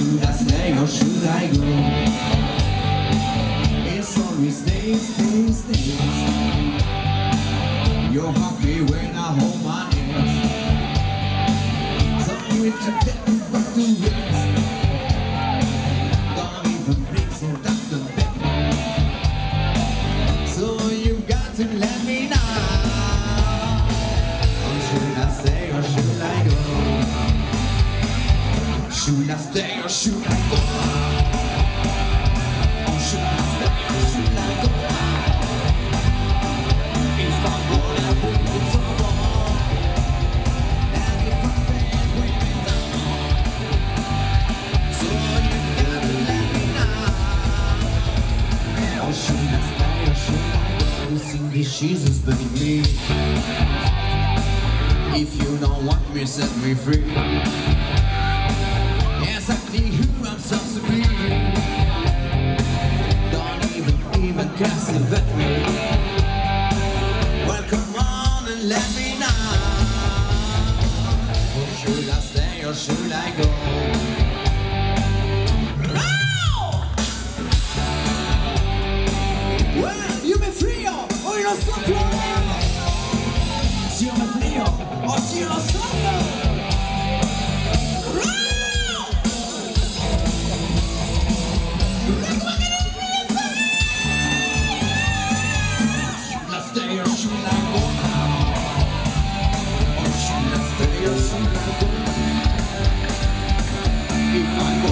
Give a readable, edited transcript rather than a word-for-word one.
Should I stay or should I go? It's always days, days, days. You're happy when I hold my hands. Tell me to get me back to rest. Don't even blink, so that's the bed. So you got to let me know. Oh, should I stay or should I go? Should I stay or should I go? Oh, should I stay or should I go? If I'm wrong, I will be so wrong. And if I'm bad, we may down. So you gotta let me know. Oh, should I stay or should I go? You sing these Jesus, baby. If you don't want me, set me free. Exactly who I'm supposed to be. Don't even cast a bet me. Well, come on and let me know. Or should I stay or should I go? Well, io mi frio o io non sto più. Se io mi frio o se io non sto più. If I go